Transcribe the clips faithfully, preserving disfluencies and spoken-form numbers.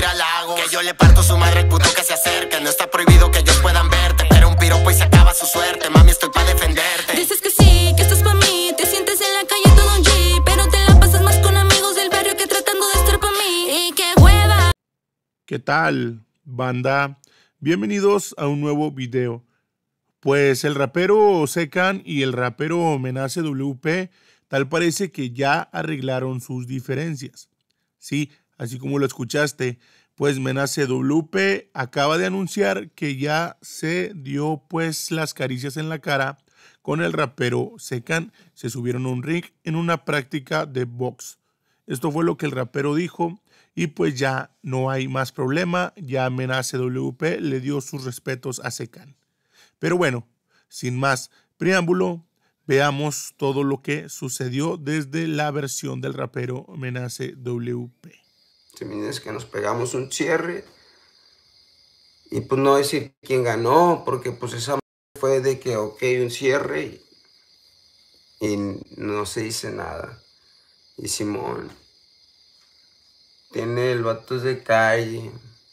tira al lago. Que yo le parto su madre al puto que se acerque. No está prohibido que ellos puedan verte, pero un piropo y se acaba su suerte. Mami, estoy pa' defenderte. Dices que sí, que estás pa' mí. Te sientes en la calle todo un G, pero te la pasas más con amigos del barrio que tratando de estar pa' mí. Y qué hueva. ¿Qué tal, banda? Bienvenidos a un nuevo video. Pues el rapero Secan y el rapero Menace W P tal parece que ya arreglaron sus diferencias. Sí, así como lo escuchaste, pues Menace W P acaba de anunciar que ya se dio pues las caricias en la cara con el rapero Secan. Se subieron a un ring en una práctica de box. Esto fue lo que el rapero dijo y pues ya no hay más problema. Ya Menace W P le dio sus respetos a Secan. Pero bueno, sin más preámbulo, veamos todo lo que sucedió desde la versión del rapero Menace W P. Se me dice que nos pegamos un cierre y pues no decir quién ganó, porque pues esa fue de que ok, un cierre y, y no se dice nada. Y Simón tiene el vato de calle.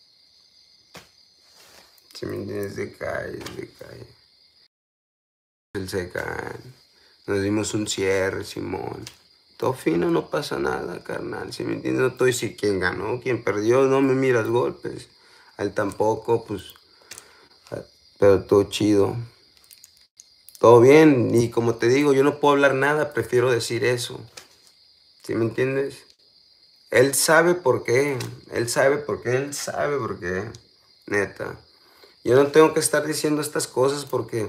Si me entiendes, de calle, de calle. El Secan. Nos dimos un cierre, Simón. Todo fino, no pasa nada, carnal. Si me entiendes, no estoy si quién ganó, quién perdió, no me miras golpes. A él tampoco, pues. Pero todo chido. Todo bien. Y como te digo, yo no puedo hablar nada, prefiero decir eso. ¿Sí me entiendes? Él sabe por qué. Él sabe por qué. Él sabe por qué. Neta. Yo no tengo que estar diciendo estas cosas porque...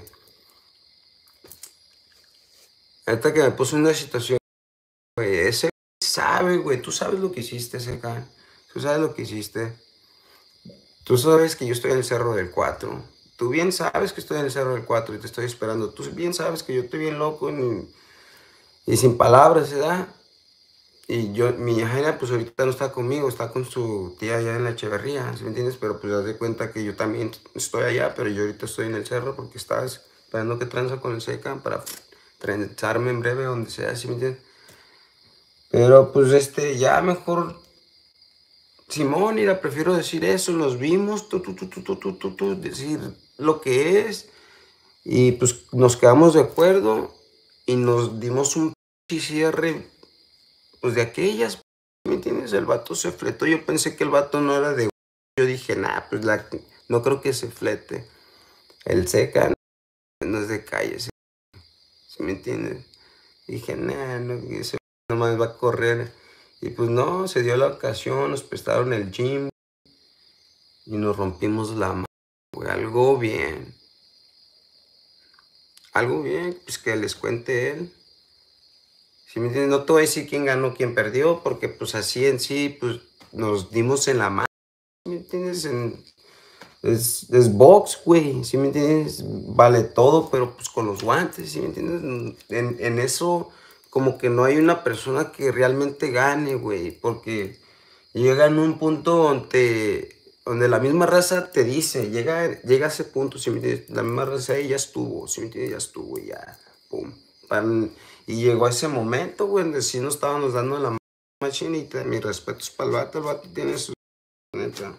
Ahorita que me puse en una situación, güey, ese sabe, güey. Tú sabes lo que hiciste, Secan. Tú sabes lo que hiciste. Tú sabes que yo estoy en el Cerro del cuatro. Tú bien sabes que estoy en el Cerro del cuatro y te estoy esperando. Tú bien sabes que yo estoy bien loco y, y sin palabras, ¿verdad? Y yo, mi Jaina, pues ahorita no está conmigo, está con su tía allá en la Echeverría, ¿sí me entiendes? Pero pues haz de cuenta que yo también estoy allá, pero yo ahorita estoy en el cerro porque estás esperando que tranza con el Secan para trenzarme en breve donde sea, ¿sí me entiendes? Pero pues este, ya mejor, Simón, mira, prefiero decir eso, nos vimos, tú, tú, tú, tú, tú, tú, tú, tú, decir lo que es, y pues nos quedamos de acuerdo y nos dimos un cierre. Pues de aquellas, ¿me entiendes? El vato se fletó. Yo pensé que el vato no era de... Yo dije, nah, pues la... no creo que se flete. El Secan no es de calle, ¿sí me entiendes? Dije, nah, no, ese nomás va a correr. Y pues no, se dio la ocasión, nos prestaron el gym y nos rompimos la mano, güey. Algo bien. Algo bien, pues que les cuente él. ¿Sí me entiendes? No te voy a decir quién ganó, quién perdió, porque pues así en sí, pues nos dimos en la mano, ¿sí me entiendes? En, es, es box, güey, ¿sí me entiendes? Vale todo, pero pues con los guantes, ¿sí me entiendes? En, en eso como que no hay una persona que realmente gane, güey, porque llega en un punto donde, donde la misma raza te dice, llega, llega a ese punto, ¿sí me entiendes? La misma raza ahí ya estuvo, ¿sí me entiendes? Ya estuvo, ya, pum, pan. Y llegó a ese momento, güey, donde sí nos estábamos dando la machinita. Mis respetos para el vato, el vato tiene su... Neta.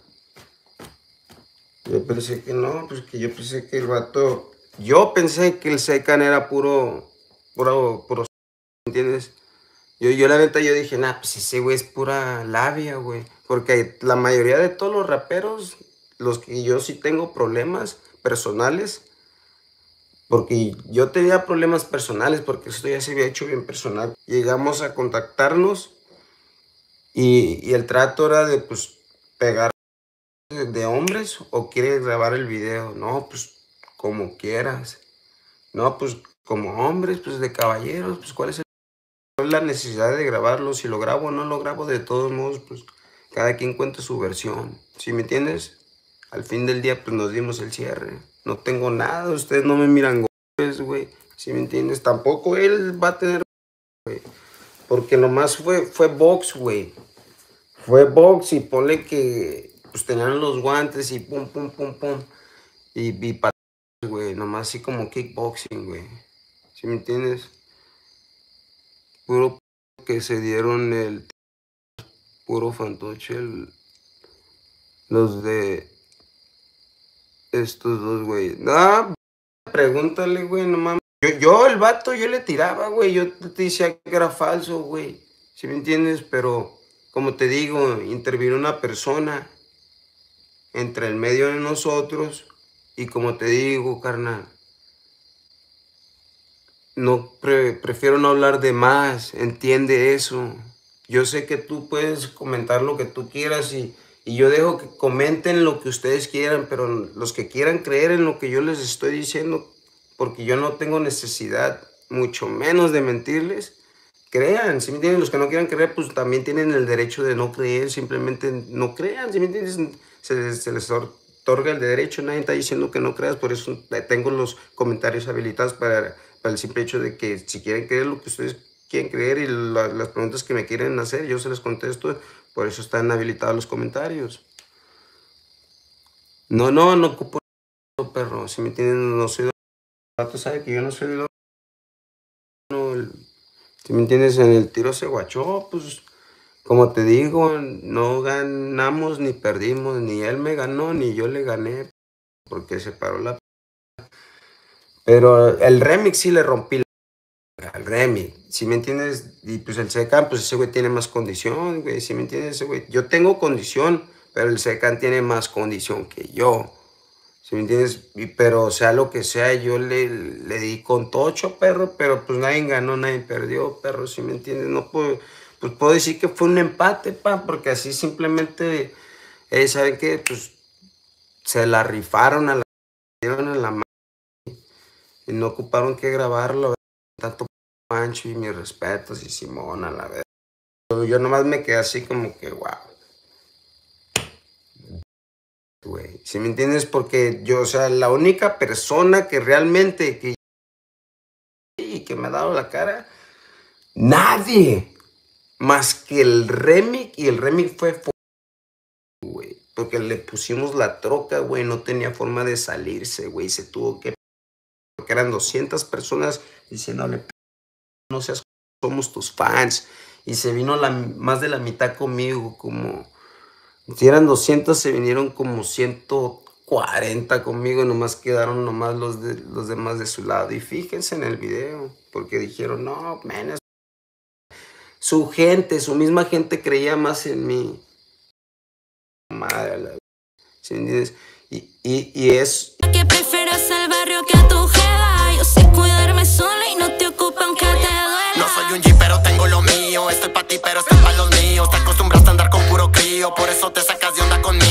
Yo pensé que no, pues que yo pensé que el vato... Yo pensé que el Secan era puro... Puro... puro ¿entiendes? Yo, yo la neta, yo dije, nah, pues ese güey es pura labia, güey. Porque la mayoría de todos los raperos, los que yo sí tengo problemas personales... Porque yo tenía problemas personales, porque esto ya se había hecho bien personal. Llegamos a contactarnos y, y el trato era de, pues, pegar de, de hombres o quieres grabar el video. No, pues, como quieras. No, pues, como hombres, pues, de caballeros, pues, ¿cuál es el, la necesidad de grabarlo? Si lo grabo o no lo grabo, de todos modos, pues, cada quien cuenta su versión. ¿Sí me entiendes? Al fin del día, pues, nos dimos el cierre. No tengo nada, ustedes no me miran güey, ¿sí me entiendes? Tampoco él va a tener, güey, porque nomás fue, fue box, güey. Fue box y ponle que, pues, tenían los guantes y pum, pum, pum, pum. Y, y patadas, güey, nomás así como kickboxing, güey. ¿Sí me entiendes? Puro que se dieron el puro fantoche, el, Los de estos dos, güey. No, pregúntale, güey, no mames. Yo, yo, el vato, yo le tiraba, güey. Yo te decía que era falso, güey. ¿Sí me entiendes? Pero, como te digo, intervino una persona entre el medio de nosotros. Y como te digo, carnal, no pre prefiero no hablar de más. Entiende eso. Yo sé que tú puedes comentar lo que tú quieras y, y yo dejo que comenten lo que ustedes quieran, pero los que quieran creer en lo que yo les estoy diciendo, porque yo no tengo necesidad, mucho menos de mentirles, crean. Si me entienden, los que no quieran creer, pues también tienen el derecho de no creer, simplemente no crean. Si me entiendes, se, se les otorga el derecho, nadie está diciendo que no creas, por eso tengo los comentarios habilitados para, para el simple hecho de que si quieren creer lo que ustedes quieren creer y la, las preguntas que me quieren hacer, yo se les contesto, por eso están habilitados los comentarios. No, no, no ocupo perro, si me entienden, no soy... Tú sabes que yo no soy... No, el, si me entiendes, en el tiro se guachó, pues... Como te digo, no ganamos ni perdimos, ni él me ganó, ni yo le gané, porque se paró la... Pero el remix sí le rompí la... al remix, si me entiendes, y pues el Secan, pues ese güey tiene más condición, güey, si me entiendes, ese güey, yo tengo condición, pero el Secan tiene más condición que yo, si me entiendes, y, pero sea lo que sea, yo le, le di con tocho, perro, pero pues nadie ganó, nadie perdió, perro, si me entiendes, no puedo... Pues puedo decir que fue un empate, pa, porque así simplemente, eh, ¿saben qué? Pues se la rifaron a la, dieron a la mano y no ocuparon que grabarlo, tanto Pancho y mis respetos y Simón a la vez. Yo, yo nomás me quedé así como que, wow. Güey, ¿sí me entiendes? Porque yo, o sea, la única persona que realmente, que, y que me ha dado la cara, nadie. Más que el remix, y el remix fue, güey, porque le pusimos la troca, güey, no tenía forma de salirse, güey, se tuvo que, porque eran doscientas personas diciéndole, no seas, somos tus fans, y se vino la, más de la mitad conmigo, como, si eran doscientas, se vinieron como ciento cuarenta conmigo, nomás quedaron nomás los, de, los demás de su lado, y fíjense en el video, porque dijeron, no, man, su gente, su misma gente creía más en mí. Madre, la... ¿Sí me entiendes? Y, y, y es... Que prefieras al barrio que a tu jeva. Yo sé cuidarme sola y no te ocupa aunque te duela. No soy un G, pero tengo lo mío. Estoy pa' ti, pero estoy pa' los míos. Te acostumbraste a andar con puro crío, por eso te sacas de onda conmigo.